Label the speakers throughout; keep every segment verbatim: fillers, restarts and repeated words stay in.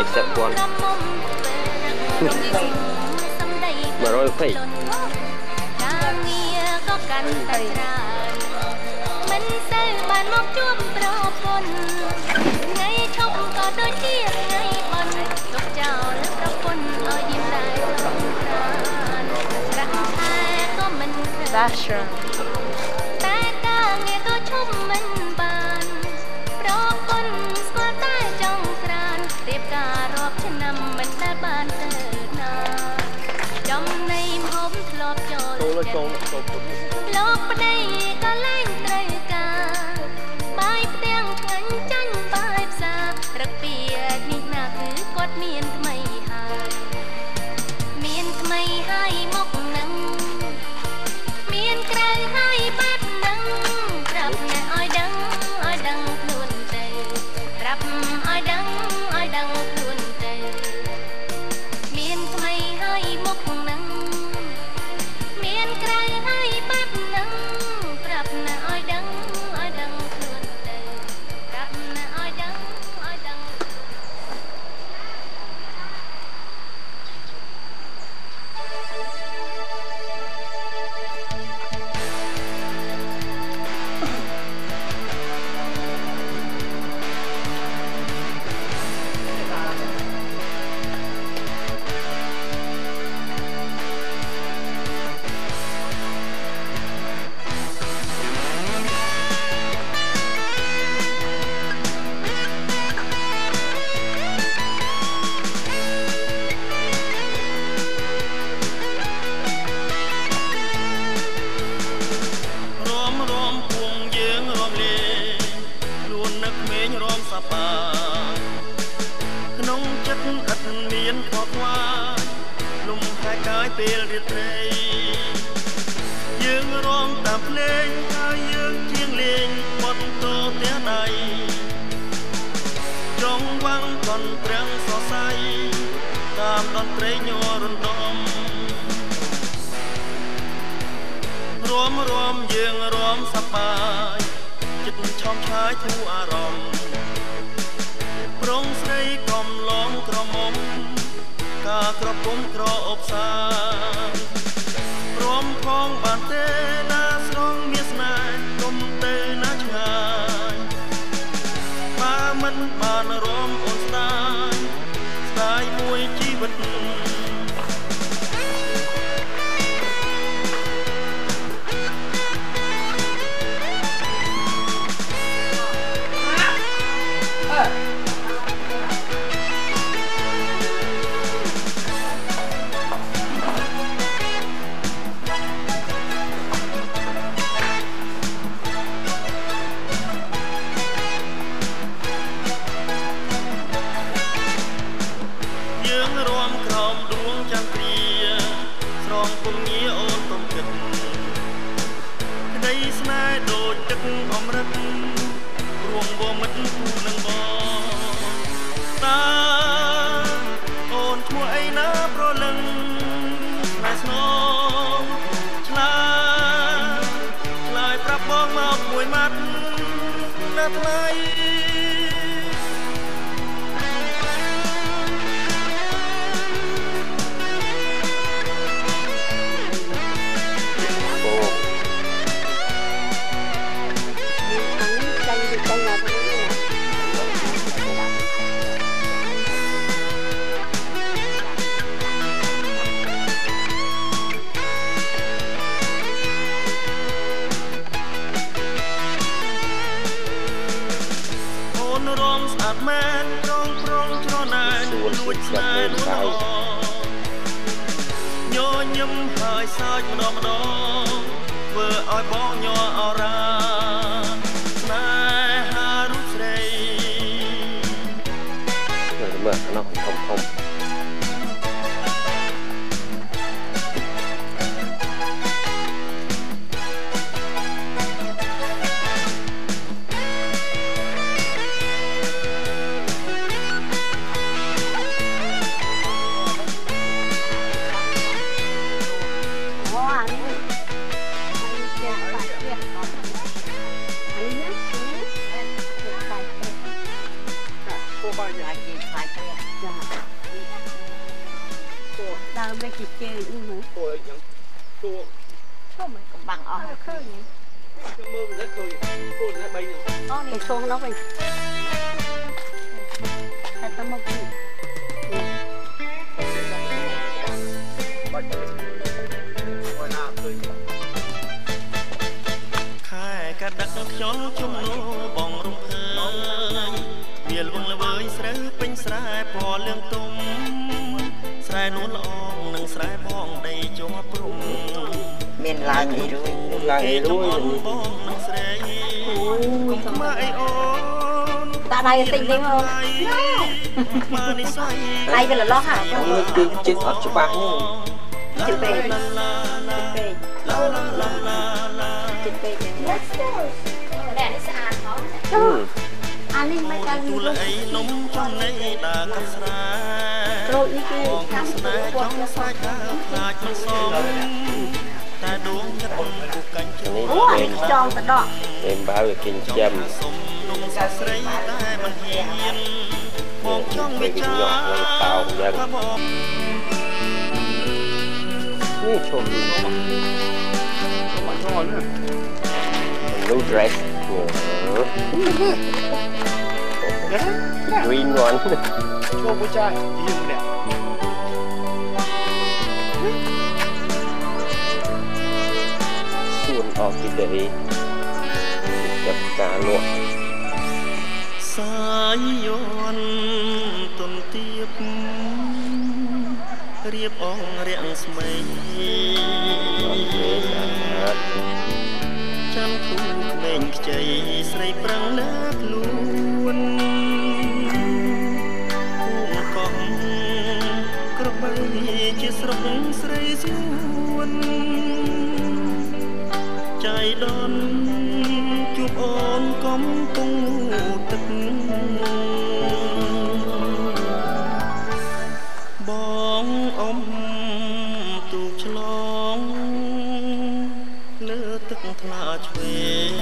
Speaker 1: ngày sập buồn mà rồi phải
Speaker 2: mình sẽ bàn móc chuông pro con ngày trong có đôi chia ngày bận lúc chào lớp pro con ở điểm đại trong tràn rạng hai có mình ta ta nghe có chung mình bàn pro con qua ta trong tràn tiếp cả rộp chân nằm mình đã bàn từ nào trong này hôm lọp cho lọp đây có lên trời cả bài tiếng ngắn chân bài xa rất biệt nít na cứ quát miền mây hai miền mây hai mốc nắng miền cây hai bát nắng rập nè oi đắng oi đắng luôn tề rập oi đắng oi đắng luôn tề miền mây hai mốc nắng miền cây hai bát nắng rập nè oi đắng oi đắng luôn tề rập nè oi đắng oi đắng
Speaker 3: បាយចាគេខ្លាចទេចាតួដើមនេះគេជើងមើលតួអីចឹងតួឈប់មិនកំបាំងអស់ឃើញខ្ញុំមើលមិនឃើញតួនេះបីហ្នឹងអូនេះឈោះនោះវិញតែទៅមកនេះបាច់មកណាឃើញ
Speaker 4: ខែកាត់ដឹកខ្យល់ជុំនោបងរំភើយវាលវងល្វើយស្រូវពេញស្រែពណ៌លឿងទុំស្រែនួនល្អងនិងស្រែបងដីជាប់ព្រំ
Speaker 5: មានឡើងនេះរួយឡើងនេះរួយ
Speaker 4: បងនឹងស្រីគុំខ្មៅអីអូន
Speaker 3: តាដៃតិចវិញអូន
Speaker 4: មើលនិស័យ
Speaker 3: ដៃវាលលោះហ่ะ
Speaker 5: នេះគឺចិត្តអត់ច្បាស់នេះ
Speaker 3: ចិត្តពេកចិត្តពេកចិត្តពេកតែនេះស្អាតផងអានេះមិនដឹង
Speaker 4: ទូលអីនំចំណៃដើរកាត់ស្រែ
Speaker 3: ក្រូចនេះគឺ
Speaker 4: តាមស្នេហ៍ចង់សាច់ដើរខ្លាចមិនសមតែដួងចិត្តគូកាញ់ជ្រោ
Speaker 3: អូនេះចង់ទៅដក
Speaker 5: ពេលបើវាគិញចាំ
Speaker 4: សុំនំសាស្រីតែមិនហ៊ានបងចង់វិចារ
Speaker 5: តោយ៉ាងនេះឈប់មកចូលនេះ blue dress green one
Speaker 3: ចូលមួយចាយយាមម្នាក់
Speaker 5: សួនអគីដេចាប់ការលក់
Speaker 4: សាយយន់ទុនទៀបរៀបអងរាំងស្មីចាំគូក្មេងខ្ចីស្រីប្រាំងណាខ្លួនភូមិកោះក្របីជាស្រុកស្រីស្ងួនចៃដន្យជួបអូនកំពុងទឹកបងអមទូកឆ្លងលើទឹកថ្លាឆ្វេង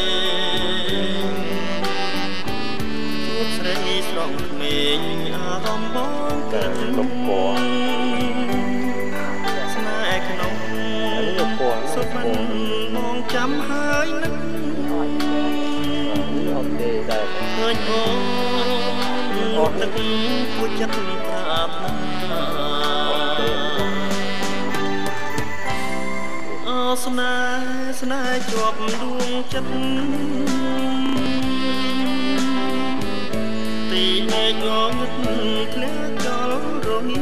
Speaker 4: ជួបស្រីស្រងក្មេងអារម្មណ៍បង
Speaker 5: តែកំពស់
Speaker 4: ស្នេហ៍ក្នុងសុខមិនមងចាំហើយនឹក
Speaker 5: អត់ទេដែរ
Speaker 4: ឃើញអូនអត់ទឹកគួចចិត្តប្រាប់ណាអូស្នេហ៍ស្នេហ៍ជាប់ដួងចិត្តទីមេឃងងឹតធ្លាក់ដល់រងា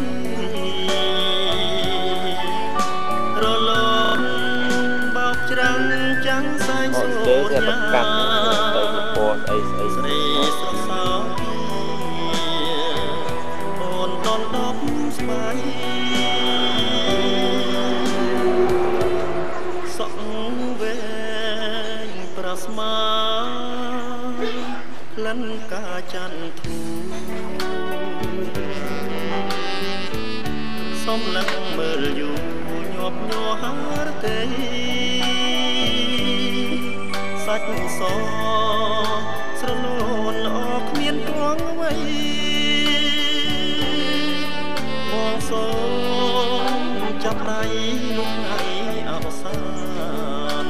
Speaker 4: រលំបោកច្រាំងចាំងសែងសូរយ៉ាទៅ
Speaker 5: ពណ៌អីស្អី
Speaker 4: ស្រីស្រស់សោអូនដនដប់ស្បែកសក់វែងប្រស្មាក្លិនកាច័ន្ទធូសំឡឹងមើលយូរញាប់ញ័រហារទេសាច់សស្រលូនល្អគ្មានពងអ្វីបងសូមចាប់ដៃលោកថ្ងៃអវសាន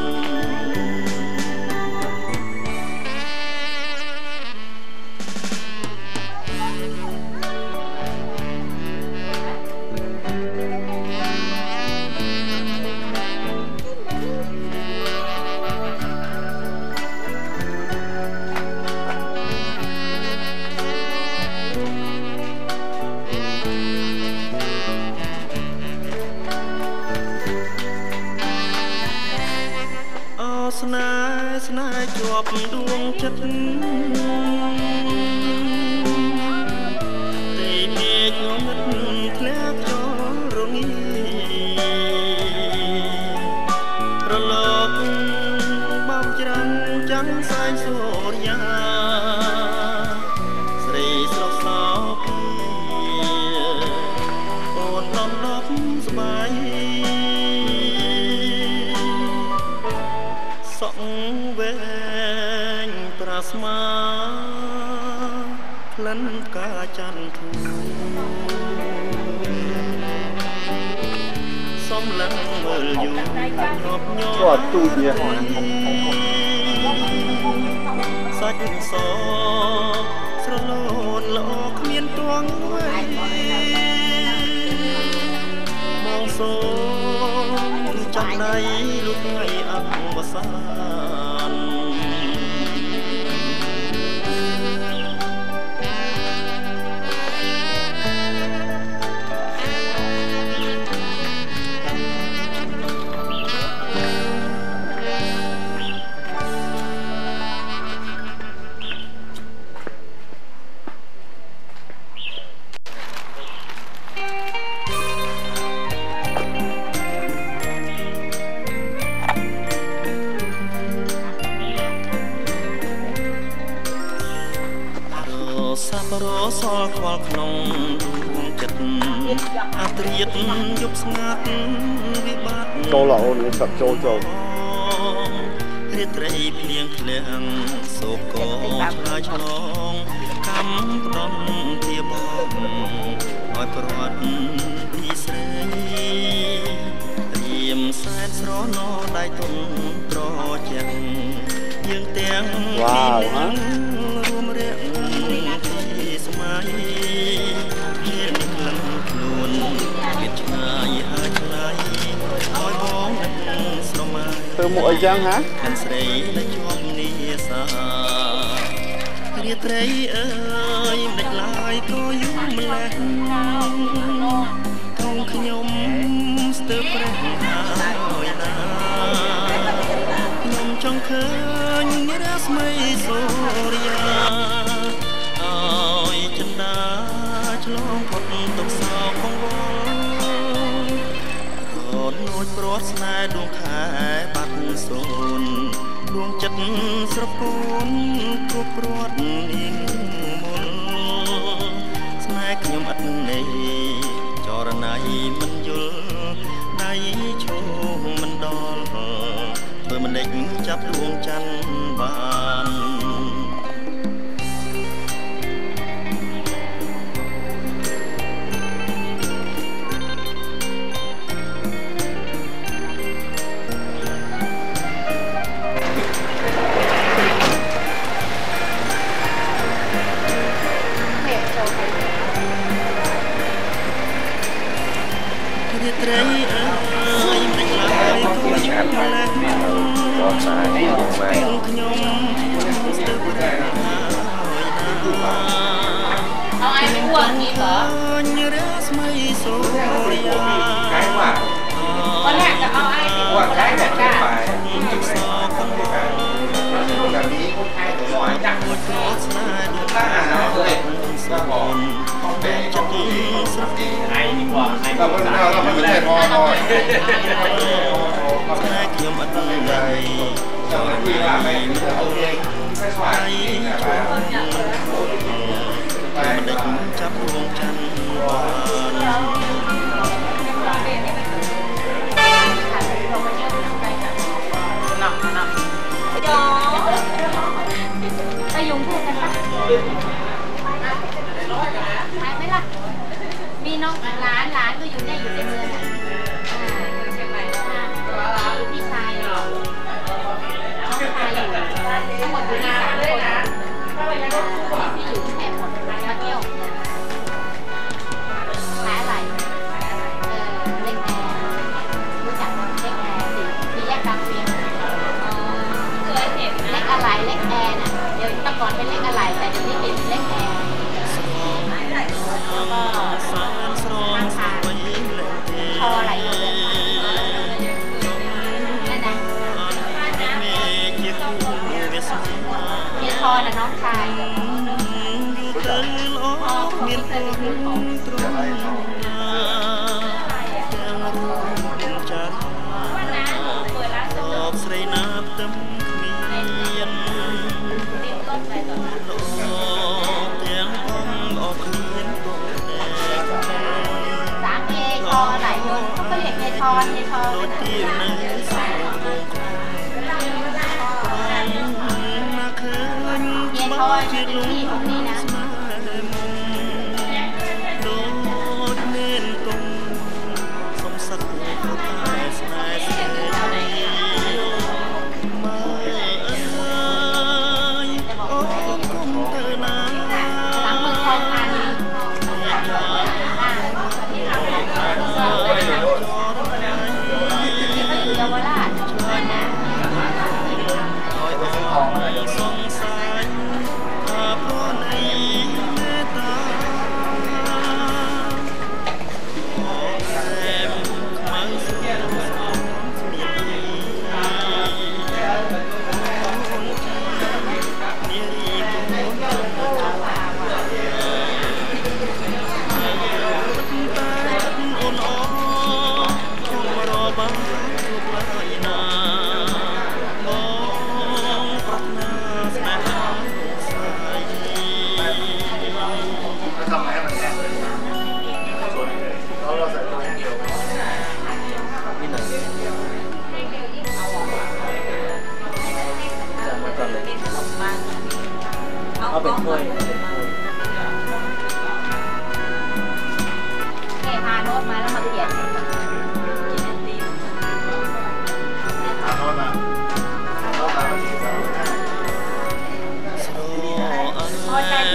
Speaker 4: ក្លិនផ្កាចន្ទធូសំឡឹងមើលយូរញាប់ញ័រគាត់ទូជាសាច់សស្រលូនល្អគ្មានទងវែងមកសូមចាំដៃលុកថ្ងៃអវសានរសល់ខ្វល់ក្នុងដួងចិត្តអាត្រៀតយប់ស្ងាត់វិបត្តិចូលល្អនេះសាប់ចូលចូលរាត្រីភ្លៀងធ្លាក់សោកកោឆ្លើយឆ្លងកម្មផ្ដំជាបងឲ្យប្រវត្តិពីស្រីរៀមសែនស្រណោដៃទុនត្រជាក់យើងទាំងវ៉ាវរួមរយៈស្មៃមានក្លិនខ្លួនមានឆ្ងាយហើយឆ្លៃឲ្យបងនឹងស្រមៃធ្វើមកអីយ៉ាងហាខាងស្រីដែលជាប់នីសារាត្រីអើយមិនឡាយក៏យំម្លេះក្នុងខ្ញុំស្ទើរប្រេះហើយណាខ្ញុំចង់ឃើញរាស្មីសូរិយាចិនដាឆ្លងផុតទុកសោកងវល់រត់នួចព្រាត់ស្នេហ៍ដួងខែបាត់សូនដួងចិត្តស្រពោនគ្រប់ព្រាត់នាងមុនស្នេហ៍ខ្ញុំអត់នេះចរណៃមិនយល់ដៃឈោមិនដល់ធ្វើមិនដេចចាប់ដួងច័ន្ទបានត្រីអើយមិនឡើយក៏ឆាប់មករត់សាយមកខ្ញុំស្ទើរប្រែเอาไอ้ไม่อ้วนนี่เหรอស្មីសូរិយាวันนี้จะเอาไอ้ที่อ้วนได้แต่จ้าจุดสองของผมแบบนี้สวยจังเลยถ้าเราเลยสมบูรณ์จะดีสักทีไอ้ดีกว่าไอ้เราเราเราไม่ได้พอพอแค่เกี่ยวมาตั้งใจจะไม่ดีว่าไม่เอาเองไม่สวยมันได้จับดวงจันทร์บานหนักหนักยอไปยุงพูดกันปะไปไหมล่ะมีน้องหลานหลานก็อยู่ได้อยู่ในเมืองพี่ชายน้องชายอยู่ทั้งหมดอยู่ที่สามคนที่อยู่แอบหมดมาเที่ยวขายอะไรเล็กแอร์รู้จักเล็กแอร์สิที่แยกบางเวียนเล็กอะไรเล็กแอร์น่ะเดี๋ยวตั้งก่อนเป็นเล็กอะไรแต่เดี๋ยวนี้เป็นเล็กแอร์แล้วก็ทางขาคออะไรนั่นนะเมียคอน่ะน้องชายมีเคยซื้อของตรงស្រីណាប់ទឹមគ្មានទាំងអង្គអស់គ្មានពុកដែរสามเอทอไหลยนเขาก็เรียกเอทอนเอทอนที่ในสายมาคืนเอทอนที่ของนี่นะ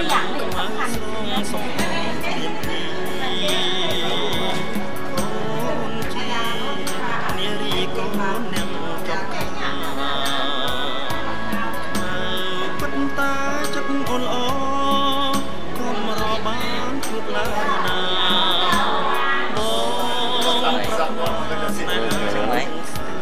Speaker 3: อย่างไม่สำคัญ
Speaker 4: สองเทียมพีโอนจีเนียรีก็เนี่ยจบปัตตาจับอ่อนอ้อก็มารอบ้านทุกลานาบองประวัติศาสตร์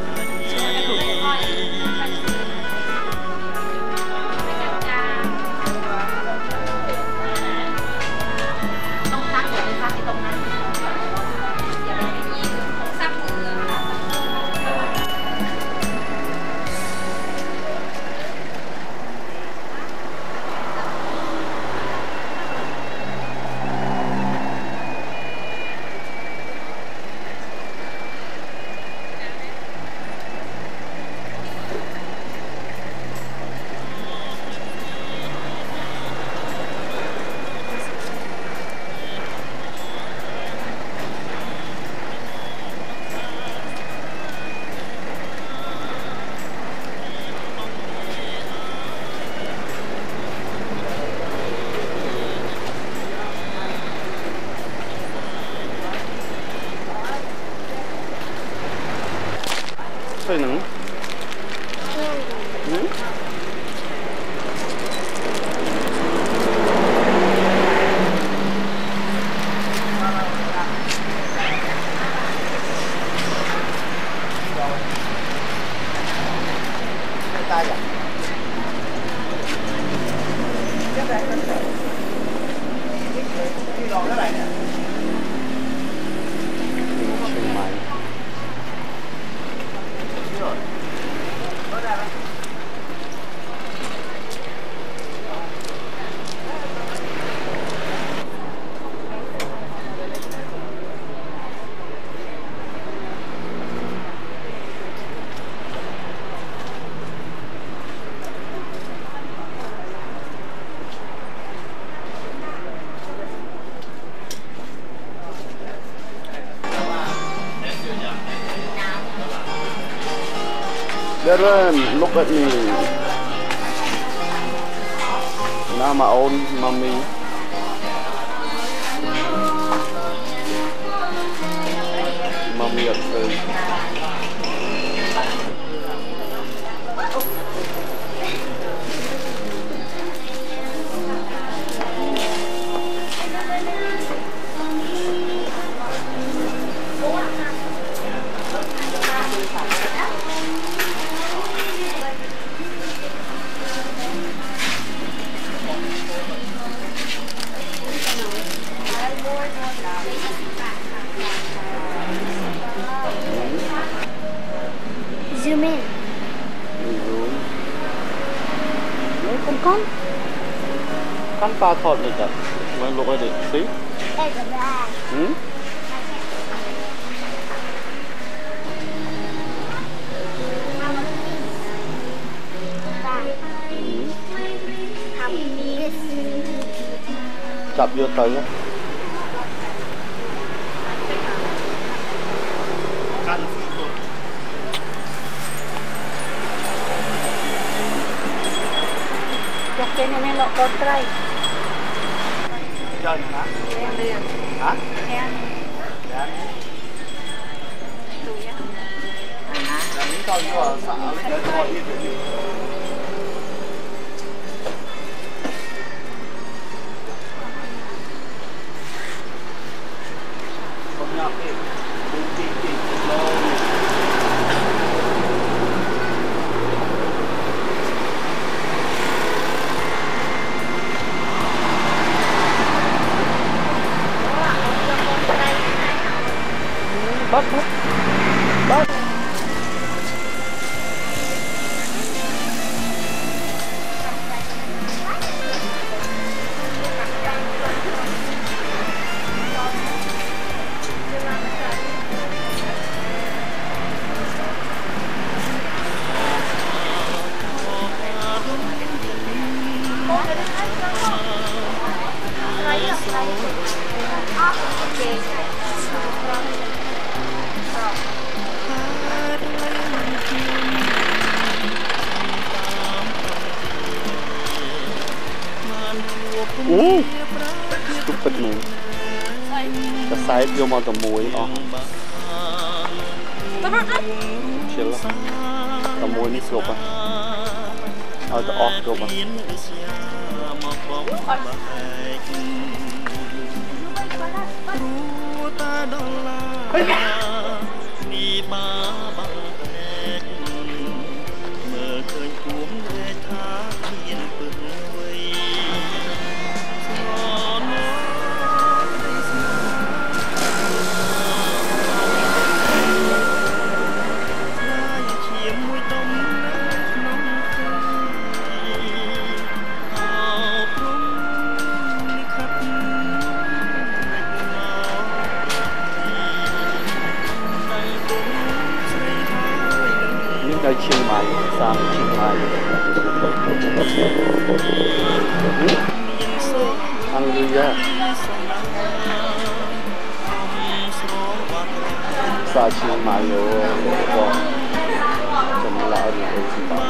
Speaker 4: ใช่หนังตายอย่างเยอะเลยที่รอเท่าไหร่เนี่ยเชียงใหม่Darren, look at me. Now my own mommy. Mommy at first.
Speaker 2: Zoom in.
Speaker 5: Zoom. Đấy, con con. Con to thật này thật. Mới lúc ấy để xí.
Speaker 2: Đây là ba.
Speaker 5: Ừ. Chập vô tới á.
Speaker 3: Chắc cái này nó có trai.
Speaker 5: Chơi hả?
Speaker 3: Em đi.
Speaker 5: Hả?
Speaker 3: Em.
Speaker 5: Dạ.
Speaker 3: Đủ nhá.
Speaker 5: Là những con của xã để coi đi được. Không nhọc đi. Đi đi đi lâu. Bắt bắt bắt
Speaker 6: អូទុកពិតមែនតែខ្សែយកមកតែមួយអស់ជិលតែមួយនេះគ្រប់ហើយឲ្យតែអស់គ្រប់ហើយតាដល់ឡានេះបាបាក់មើលឃើញគួងតែថាមានពឹងវ័យស្រណោតែស្នាហើយឈាមមួយដុំនៅក្នុងទឹកអោព្រំនេះខាត់នៅเชียงใหม่សាមเชียงใหม่อังกฤษសាเชียงใหม่យោបងចម្លើយទៅសម្រាប់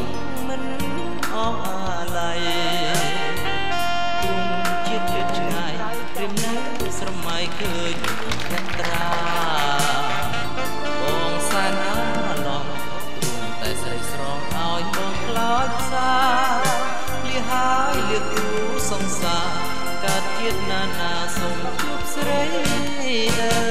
Speaker 7: មិនអស់អាល័យ ជាតិជាតិឆ្ងាយឃើញភត្រាបងសាណាឡងទ្រូងតែស្រីស្រងឲ្យបងខ្លោចផ្សាលះហើយលះគូសង្សារកើតជាតិណានាសូមជួបស្រីអើ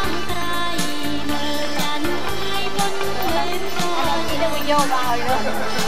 Speaker 3: vô rồi luôn